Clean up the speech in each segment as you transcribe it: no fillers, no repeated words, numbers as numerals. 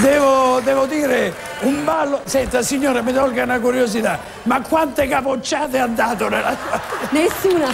devo dire, un ballo... Senta, signora, mi tolga una curiosità, ma quante capocciate ha dato nella sua... Nessuna.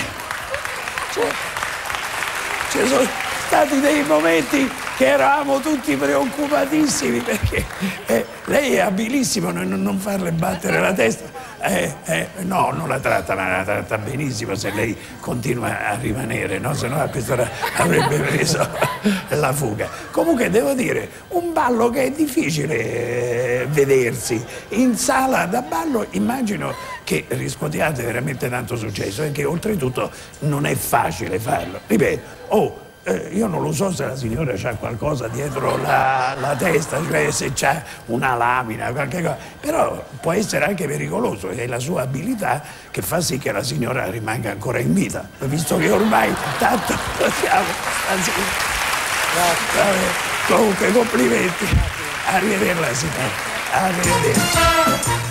Ci sono stati dei momenti che eravamo tutti preoccupatissimi, perché lei è abilissima a non farle battere la testa. No, non la tratta, ma la tratta benissimo se lei continua a rimanere, no? Se no a quest'ora avrebbe preso la fuga. Comunque devo dire, un ballo che è difficile vedersi. In sala da ballo immagino che riscuotiate veramente tanto successo e che oltretutto non è facile farlo. Ripeto, io non lo so se la signora ha qualcosa dietro la testa, cioè se c'ha una lamina, qualche cosa, però può essere anche pericoloso, è la sua abilità che fa sì che la signora rimanga ancora in vita, visto che ormai tanto siamo. Comunque complimenti. Arrivederla signora. Arrivederci.